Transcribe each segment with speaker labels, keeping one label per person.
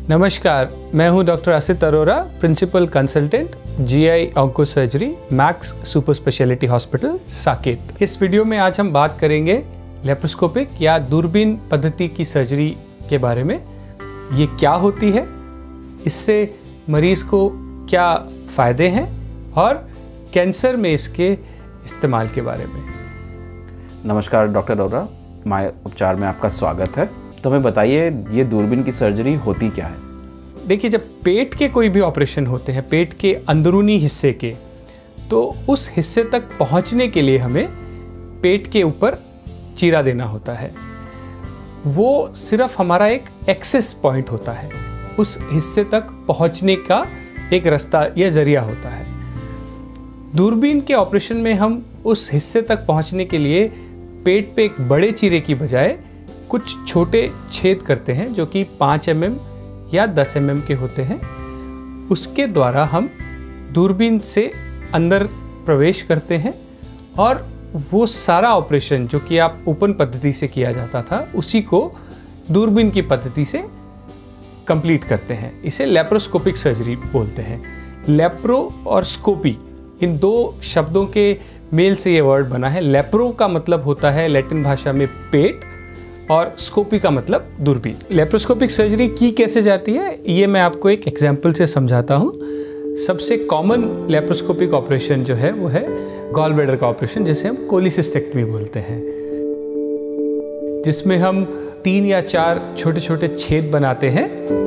Speaker 1: नमस्कार, मैं हूं doctor Asit Arora, principal consultant GI onco surgery Max super speciality hospital Saket. इस वीडियो में आज हम बात करेंगे लेप्रोस्कोपिक या दूरबीन पद्धति की सर्जरी के बारे में। ये क्या होती है, इससे मरीज़ को क्या फ़ायदे हैं और कैंसर में इसके इस्तेमाल के बारे में।
Speaker 2: नमस्कार डॉक्टर अरोरा, माय उपचार में आपका स्वागत है। तो हमें बताइए, ये दूरबीन की सर्जरी होती क्या है?
Speaker 1: देखिए, जब पेट के कोई भी ऑपरेशन होते हैं, पेट के अंदरूनी हिस्से के, तो उस हिस्से तक पहुंचने के लिए हमें पेट के ऊपर चीरा देना होता है। वो सिर्फ हमारा एक एक्सेस पॉइंट होता है, उस हिस्से तक पहुंचने का एक रास्ता या जरिया होता है। दूरबीन के ऑपरेशन में हम उस हिस्से तक पहुंचने के लिए पेट पे एक बड़े चीरे की बजाय कुछ छोटे छेद करते हैं, जो कि 5 mm या 10 mm के होते हैं। उसके द्वारा हम दूरबीन से अंदर प्रवेश करते हैं और वो सारा ऑपरेशन जो कि आप ओपन पद्धति से किया जाता था, उसी को दूरबीन की पद्धति से कंप्लीट करते हैं। इसे लेप्रोस्कोपिक सर्जरी बोलते हैं। लेप्रो और स्कोपी, इन दो शब्दों के मेल से ये वर्ड बना है। लेप्रो का मतलब होता है लैटिन भाषा में पेट, और स्कोपी का मतलब दूरबीन। लेप्रोस्कोपिक सर्जरी की कैसे जाती है, ये मैं आपको एक एग्जाम्पल से समझाता हूँ। सबसे कॉमन लेप्रोस्कोपिक ऑपरेशन जो है वो है गॉल ब्लैडर का ऑपरेशन, जिसे हम कोलिसिस्टेक्टमी बोलते हैं, जिसमें हम 3 या 4 छोटे छोटे छेद बनाते हैं।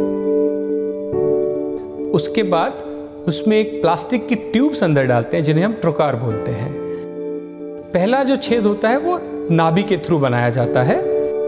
Speaker 1: उसके बाद उसमें एक प्लास्टिक की ट्यूब्स अंदर डालते हैं, जिन्हें हम ट्रोकार बोलते हैं। पहला जो छेद होता है वो नाभि के थ्रू बनाया जाता है।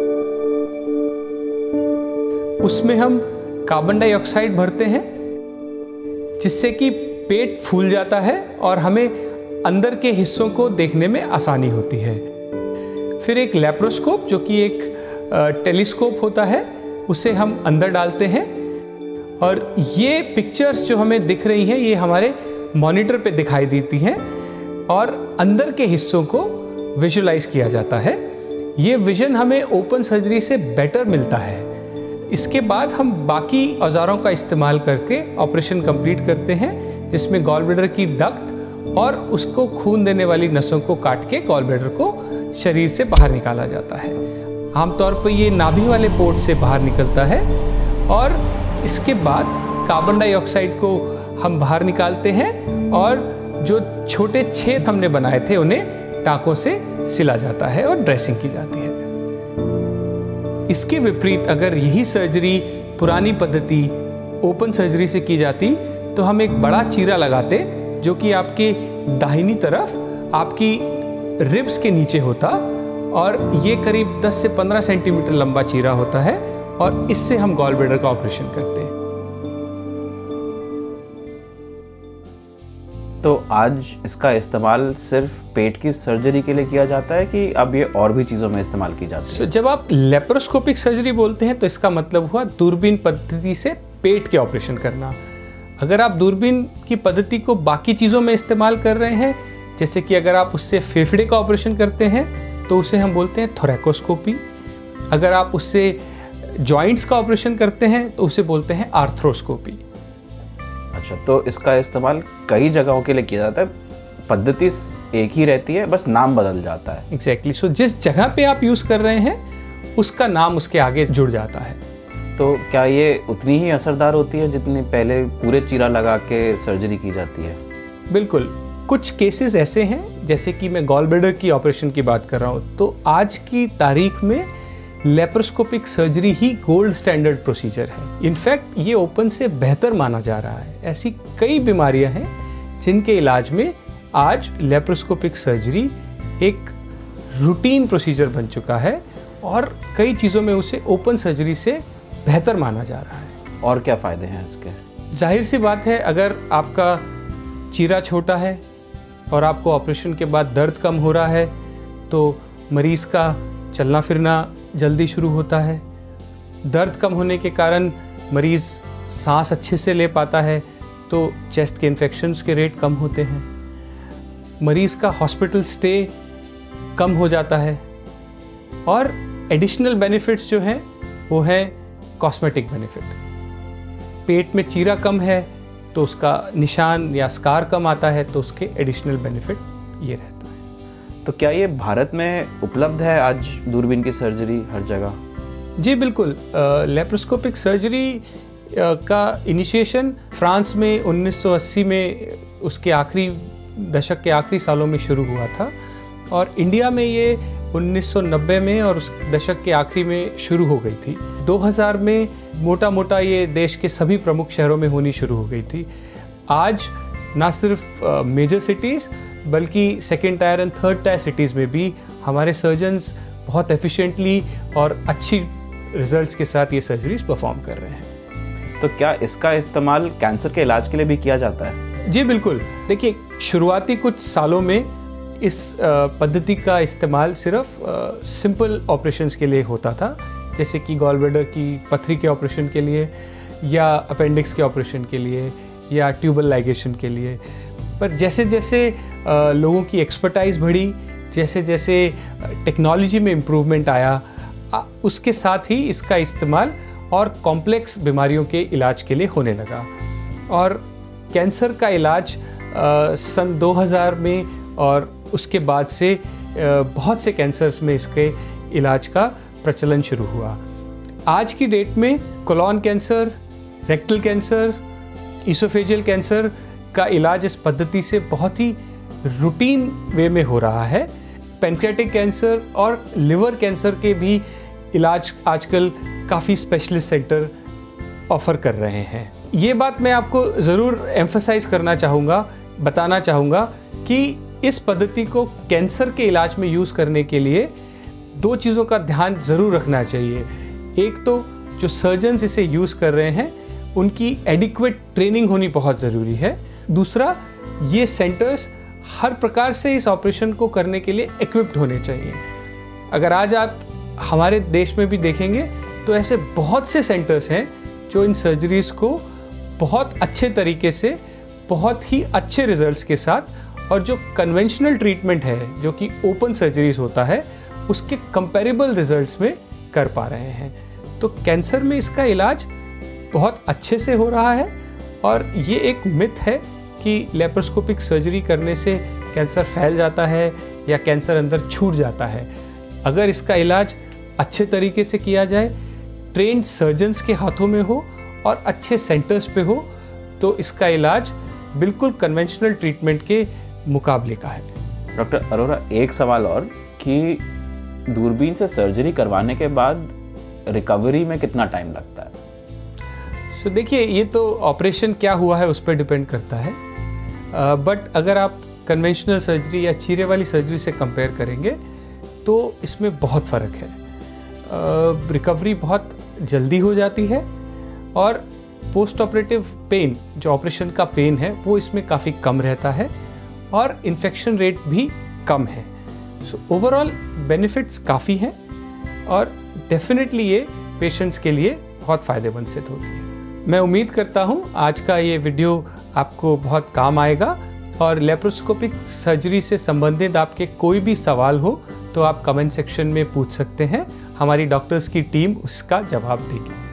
Speaker 1: उसमें हम कार्बन डाइऑक्साइड भरते हैं, जिससे कि पेट फूल जाता है और हमें अंदर के हिस्सों को देखने में आसानी होती है। फिर एक लेप्रोस्कोप, जो कि एक टेलीस्कोप होता है, उसे हम अंदर डालते हैं और ये पिक्चर्स जो हमें दिख रही हैं, ये हमारे मॉनिटर पे दिखाई देती हैं और अंदर के हिस्सों को विजुलाइज किया जाता है। ये विजन हमें ओपन सर्जरी से बेटर मिलता है। इसके बाद हम बाकी औजारों का इस्तेमाल करके ऑपरेशन कंप्लीट करते हैं, जिसमें गॉल ब्लैडर की डक्ट और उसको खून देने वाली नसों को काट के गॉल ब्लैडर को शरीर से बाहर निकाला जाता है। आमतौर पर ये नाभि वाले पोर्ट से बाहर निकलता है और इसके बाद कार्बन डाइऑक्साइड को हम बाहर निकालते हैं और जो छोटे छेद हमने बनाए थे उन्हें टाँकों से सिला जाता है और ड्रेसिंग की जाती है। इसके विपरीत अगर यही सर्जरी पुरानी पद्धति ओपन सर्जरी से की जाती, तो हम एक बड़ा चीरा लगाते, जो कि आपके दाहिनी तरफ आपकी रिब्स के नीचे होता, और ये करीब 10 से 15 सेंटीमीटर लंबा चीरा होता है, और इससे हम गॉल ब्लैडर का ऑपरेशन करते हैं।
Speaker 2: तो आज इसका इस्तेमाल सिर्फ पेट की सर्जरी के लिए किया जाता है कि अब ये और भी चीज़ों में इस्तेमाल की जाती है?
Speaker 1: जब आप लेप्रोस्कोपिक सर्जरी बोलते हैं तो इसका मतलब हुआ दूरबीन पद्धति से पेट के ऑपरेशन करना। अगर आप दूरबीन की पद्धति को बाकी चीज़ों में इस्तेमाल कर रहे हैं, जैसे कि अगर आप उससे फेफड़े का ऑपरेशन करते हैं तो उसे हम बोलते हैं थोरैकोस्कोपी। अगर आप उससे जॉइंट्स का ऑपरेशन करते हैं तो उसे बोलते हैं आर्थ्रोस्कोपी।
Speaker 2: अच्छा, तो इसका इस्तेमाल कई जगहों के लिए किया जाता है, पद्धति एक ही रहती है, बस नाम बदल जाता है।
Speaker 1: एग्जैक्टली। सो जिस जगह पे आप यूज़ कर रहे हैं उसका नाम उसके आगे जुड़ जाता है।
Speaker 2: तो क्या ये उतनी ही असरदार होती है जितनी पहले पूरे चीरा लगा के सर्जरी की जाती है?
Speaker 1: बिल्कुल। कुछ केसेस ऐसे हैं, जैसे कि मैं गॉल ब्लैडर की ऑपरेशन की बात कर रहा हूँ, तो आज की तारीख में लेप्रोस्कोपिक सर्जरी ही गोल्ड स्टैंडर्ड प्रोसीजर है। इनफैक्ट ये ओपन से बेहतर माना जा रहा है। ऐसी कई बीमारियां हैं जिनके इलाज में आज लेप्रोस्कोपिक सर्जरी एक रूटीन प्रोसीजर बन चुका है और कई चीज़ों में उसे ओपन सर्जरी से बेहतर माना जा रहा है।
Speaker 2: और क्या फ़ायदे हैं इसके?
Speaker 1: जाहिर सी बात है, अगर आपका चीरा छोटा है और आपको ऑपरेशन के बाद दर्द कम हो रहा है, तो मरीज़ का चलना फिरना जल्दी शुरू होता है। दर्द कम होने के कारण मरीज़ सांस अच्छे से ले पाता है, तो चेस्ट के इन्फेक्शंस के रेट कम होते हैं। मरीज़ का हॉस्पिटल स्टे कम हो जाता है और एडिशनल बेनिफिट्स जो हैं वो है कॉस्मेटिक बेनिफिट। पेट में चीरा कम है तो उसका निशान या स्कार कम आता है, तो उसके एडिशनल बेनिफिट ये रहता है।
Speaker 2: तो क्या ये भारत में उपलब्ध है आज दूरबीन की सर्जरी हर जगह?
Speaker 1: जी बिल्कुल। लेप्रोस्कोपिक सर्जरी का इनिशिएशन फ्रांस में 1980 में उसके आखिरी दशक के आखिरी सालों में शुरू हुआ था, और इंडिया में ये 1990 में और उस दशक के आखिरी में शुरू हो गई थी। 2000 में मोटा मोटा ये देश के सभी प्रमुख शहरों में होनी शुरू हो गई थी। आज ना सिर्फ मेजर सिटीज़ बल्कि second tier and third tier cities में भी हमारे सर्जन्स बहुत एफिशिएंटली और अच्छी रिजल्ट्स के साथ ये सर्जरीज परफॉर्म कर रहे हैं।
Speaker 2: तो क्या इसका इस्तेमाल कैंसर के इलाज के लिए भी किया जाता है?
Speaker 1: जी बिल्कुल। देखिए, शुरुआती कुछ सालों में इस पद्धति का इस्तेमाल सिर्फ सिंपल ऑपरेशंस के लिए होता था, जैसे कि गॉल ब्लैडर की पथरी के ऑपरेशन के लिए या अपेंडिक्स के ऑपरेशन के लिए या ट्यूबल लाइगेशन के लिए। पर जैसे जैसे लोगों की एक्सपर्टाइज बढ़ी, जैसे जैसे टेक्नोलॉजी में इम्प्रूवमेंट आया, उसके साथ ही इसका इस्तेमाल और कॉम्प्लेक्स बीमारियों के इलाज के लिए होने लगा। और कैंसर का इलाज सन 2000 में और उसके बाद से बहुत से कैंसर्स में इसके इलाज का प्रचलन शुरू हुआ। आज की डेट में colon cancer, rectal cancer, oesophageal cancer का इलाज इस पद्धति से बहुत ही रूटीन वे में हो रहा है। पैनक्रियाटिक कैंसर और लिवर कैंसर के भी इलाज आजकल काफ़ी स्पेशलिस्ट सेंटर ऑफ़र कर रहे हैं। ये बात मैं आपको ज़रूर एम्फसाइज करना चाहूँगा, बताना चाहूँगा कि इस पद्धति को कैंसर के इलाज में यूज़ करने के लिए दो चीज़ों का ध्यान ज़रूर रखना चाहिए। एक तो जो सर्जन्स इसे यूज़ कर रहे हैं उनकी एडिक्वेट ट्रेनिंग होनी बहुत ज़रूरी है। दूसरा, ये सेंटर्स हर प्रकार से इस ऑपरेशन को करने के लिए इक्विप्ड होने चाहिए। अगर आज आप हमारे देश में भी देखेंगे तो ऐसे बहुत से सेंटर्स हैं जो इन सर्जरीज़ को बहुत अच्छे तरीके से, बहुत ही अच्छे रिजल्ट्स के साथ, और जो कन्वेंशनल ट्रीटमेंट है जो कि ओपन सर्जरीज होता है उसके कंपैरेबल रिजल्ट्स में कर पा रहे हैं। तो कैंसर में इसका इलाज बहुत अच्छे से हो रहा है, और ये एक मिथ है कि लेप्रोस्कोपिक सर्जरी करने से कैंसर फैल जाता है या कैंसर अंदर छूट जाता है। अगर इसका इलाज अच्छे तरीके से किया जाए, ट्रेन्ड सर्जन्स के हाथों में हो और अच्छे सेंटर्स पे हो, तो इसका इलाज बिल्कुल कन्वेंशनल ट्रीटमेंट के मुकाबले का है।
Speaker 2: डॉक्टर अरोरा, एक सवाल और कि दूरबीन से सर्जरी करवाने के बाद रिकवरी में कितना टाइम लगता है?
Speaker 1: सो देखिए, ये तो ऑपरेशन क्या हुआ है उस पर डिपेंड करता है, बट अगर आप कन्वेंशनल सर्जरी या चीरे वाली सर्जरी से कंपेयर करेंगे तो इसमें बहुत फ़र्क है। रिकवरी बहुत जल्दी हो जाती है, और पोस्ट ऑपरेटिव पेन, जो ऑपरेशन का पेन है, वो इसमें काफ़ी कम रहता है, और इन्फेक्शन रेट भी कम है। सो ओवरऑल बेनिफिट्स काफ़ी हैं, और डेफिनेटली ये पेशेंट्स के लिए बहुत फ़ायदेमंद सिद्ध होती है। मैं उम्मीद करता हूँ आज का ये वीडियो आपको बहुत काम आएगा, और लेप्रोस्कोपिक सर्जरी से संबंधित आपके कोई भी सवाल हो तो आप कमेंट सेक्शन में पूछ सकते हैं। हमारी डॉक्टर्स की टीम उसका जवाब देगी।